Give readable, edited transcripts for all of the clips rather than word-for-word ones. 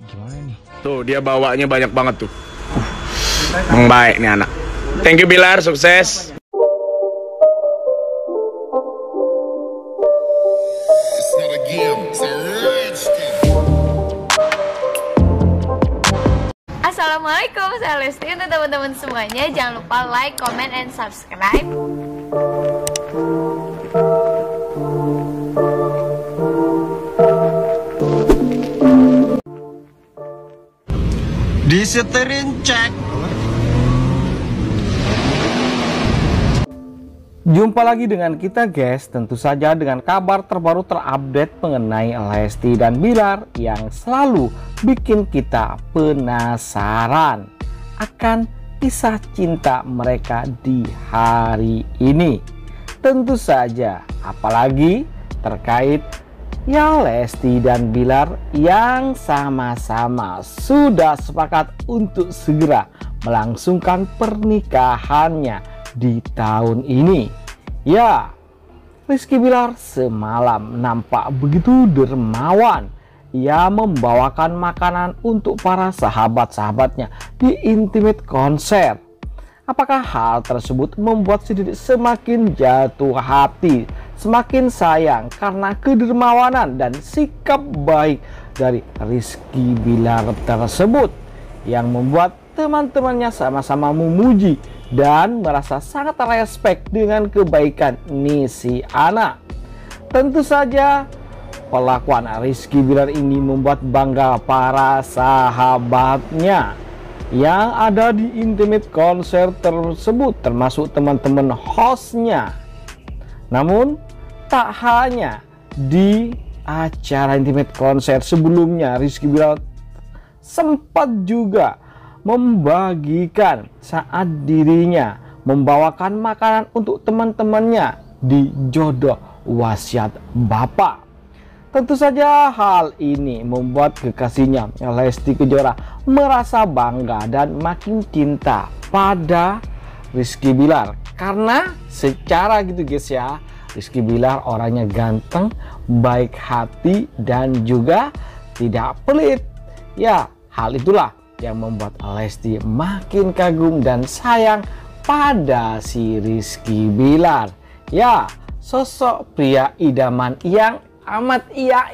Gimana nih? Tuh dia bawanya banyak banget tuh. Baik nih anak. Thank you Bilar, sukses. Assalamualaikum, saya Lesti. Untuk teman-teman semuanya, jangan lupa like, comment, and subscribe. Diseterin cek. Jumpa lagi dengan kita guys, tentu saja dengan kabar terbaru terupdate mengenai Lesti dan Bilar yang selalu bikin kita penasaran akan kisah cinta mereka di hari ini. Tentu saja apalagi terkait ya Lesti dan Bilar yang sama-sama sudah sepakat untuk segera melangsungkan pernikahannya di tahun ini. Ya, Rizky Bilar semalam nampak begitu dermawan. Ia membawakan makanan untuk para sahabat-sahabatnya di intimate konser. Apakah hal tersebut membuat si Didi semakin jatuh hati, semakin sayang karena kedermawanan dan sikap baik dari Rizky Bilar tersebut yang membuat teman-temannya sama-sama memuji dan merasa sangat respect dengan kebaikan si anak. Tentu saja perlakuan Rizky Bilar ini membuat bangga para sahabatnya yang ada di intimate konser tersebut, termasuk teman-teman hostnya. Namun tak hanya di acara intimate konser sebelumnya, Rizky Bilar sempat juga membagikan saat dirinya membawakan makanan untuk teman-temannya di Jodoh Wasiat Bapak. Tentu saja hal ini membuat kekasihnya Lesti Kejora merasa bangga dan makin cinta pada Rizky Bilar. Karena secara gitu guys ya, Rizky Bilar orangnya ganteng, baik hati dan juga tidak pelit. Ya, hal itulah yang membuat Lesti makin kagum dan sayang pada si Rizky Bilar. Ya, sosok pria idaman yang amat ia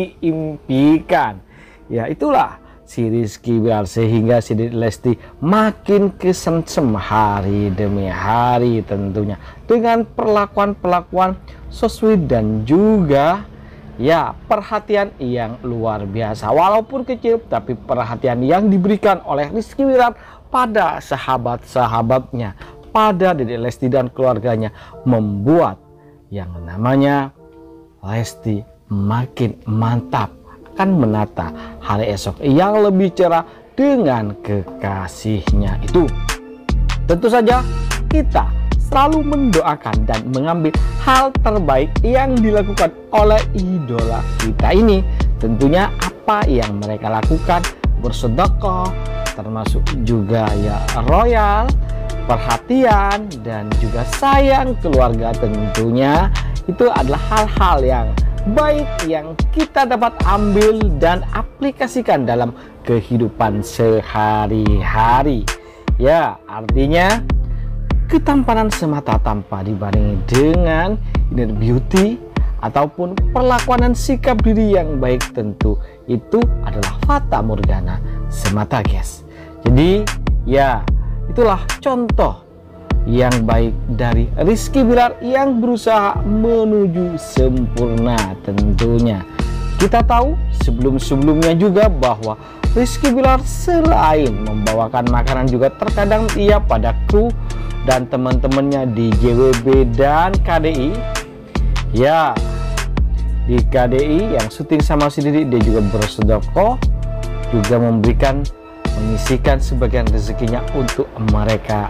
impi-impikan. Ya, itulah si Rizky Bilar, sehingga si Lesti makin kesengsem hari demi hari tentunya dengan perlakuan-perlakuan so sweet dan juga ya perhatian yang luar biasa. Walaupun kecil, tapi perhatian yang diberikan oleh Rizky Bilar pada sahabat-sahabatnya, pada Dedek Lesti dan keluarganya, membuat yang namanya Lesti makin mantap akan menata hari esok yang lebih cerah dengan kekasihnya itu. Tentu saja kita selalu mendoakan dan mengambil hal terbaik yang dilakukan oleh idola kita ini. Tentunya apa yang mereka lakukan, bersedekah, termasuk juga ya royal, perhatian dan juga sayang keluarga, tentunya itu adalah hal-hal yang baik yang kita dapat ambil dan aplikasikan dalam kehidupan sehari-hari. Ya, artinya ketampanan semata tanpa dibarengi dengan inner beauty ataupun perlakuan dan sikap diri yang baik, tentu itu adalah fata morgana semata guys. Jadi ya itulah contoh yang baik dari Rizky Bilar yang berusaha menuju sempurna tentunya. Kita tahu sebelum-sebelumnya juga bahwa Rizky Bilar selain membawakan makanan juga terkadang ia pada kru dan teman-temannya di JWB dan KDI. Ya, di KDI yang syuting sama si Didi, dia juga bersedekah, juga menyisikan sebagian rezekinya untuk mereka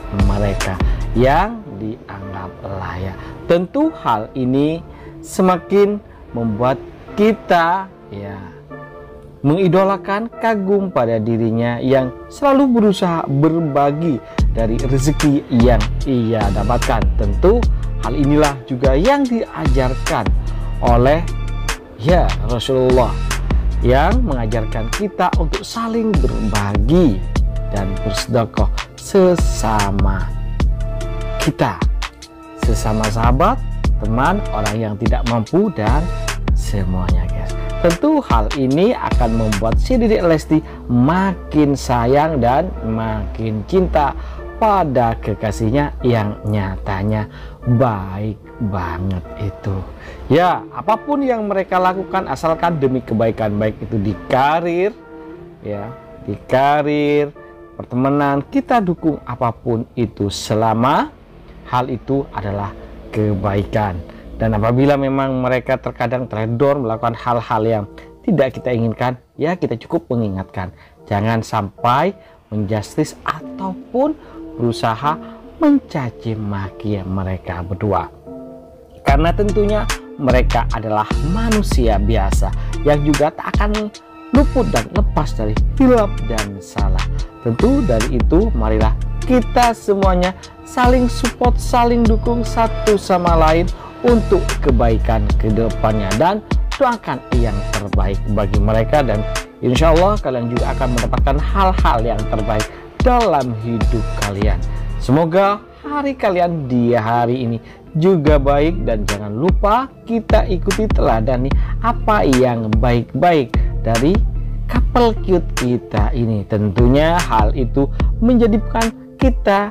yang dianggap layak. Tentu hal ini semakin membuat kita ya mengidolakan, kagum pada dirinya yang selalu berusaha berbagi dari rezeki yang ia dapatkan. Tentu hal inilah juga yang diajarkan oleh ya Rasulullah yang mengajarkan kita untuk saling berbagi dan bersedekah sesama kita, sesama sahabat, teman, orang yang tidak mampu, dan semuanya guys. Tentu hal ini akan membuat si Dedek Lesti makin sayang dan makin cinta pada kekasihnya yang nyatanya baik banget itu. Ya, apapun yang mereka lakukan asalkan demi kebaikan, baik itu di karir, ya, di karir, pertemanan, kita dukung apapun itu selama hal itu adalah kebaikan. Dan apabila memang mereka terkadang teledor melakukan hal-hal yang tidak kita inginkan, ya kita cukup mengingatkan. Jangan sampai menjustis ataupun berusaha mencaci maki mereka berdua. Karena tentunya mereka adalah manusia biasa yang juga tak akan luput dan lepas dari hilaf dan salah. Tentu dari itu marilah kita semuanya saling support, saling dukung satu sama lain untuk kebaikan ke depannya, dan doakan yang terbaik bagi mereka, dan insya Allah kalian juga akan mendapatkan hal-hal yang terbaik dalam hidup kalian. Semoga hari kalian di hari ini juga baik, dan jangan lupa kita ikuti teladani apa yang baik-baik dari couple cute kita ini. Tentunya hal itu menjadikan kita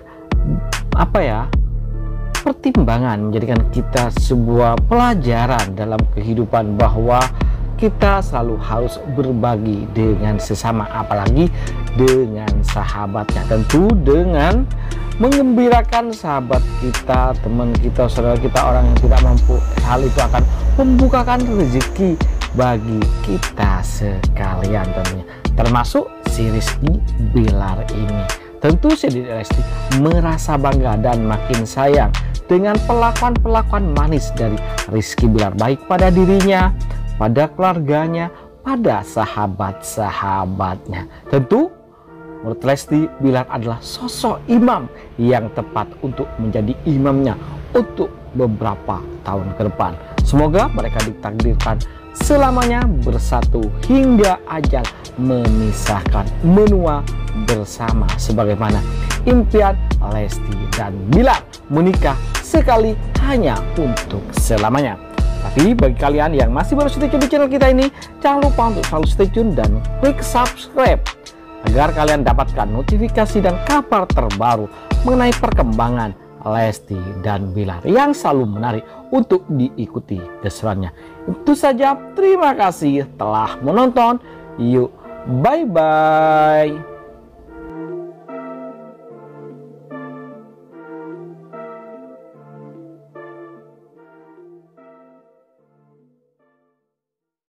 pertimbangan, menjadikan kita sebuah pelajaran dalam kehidupan bahwa kita selalu harus berbagi dengan sesama, apalagi dengan sahabatnya. Tentu dengan mengembirakan sahabat kita, teman kita, saudara kita, orang yang tidak mampu, hal itu akan membukakan rezeki bagi kita sekalian tentunya, termasuk si Rizky Bilar ini. Tentu si Dedek Lesti merasa bangga dan makin sayang dengan perlakuan-perlakuan manis dari Rizky Bilar, baik pada dirinya, pada keluarganya, pada sahabat-sahabatnya. Tentu menurut Lesti Bilar adalah sosok imam yang tepat untuk menjadi imamnya untuk beberapa tahun ke depan. Semoga mereka ditakdirkan selamanya bersatu hingga ajal memisahkan, menua bersama sebagaimana impian Lesti dan Bilar, menikah sekali hanya untuk selamanya. Tapi bagi kalian yang masih baru stay tune di channel kita ini, jangan lupa untuk selalu stay tune dan klik subscribe agar kalian dapatkan notifikasi dan kabar terbaru mengenai perkembangan Lesti dan Bilar yang selalu menarik untuk diikuti keseruannya. Itu saja, terima kasih telah menonton. Yuk, bye-bye.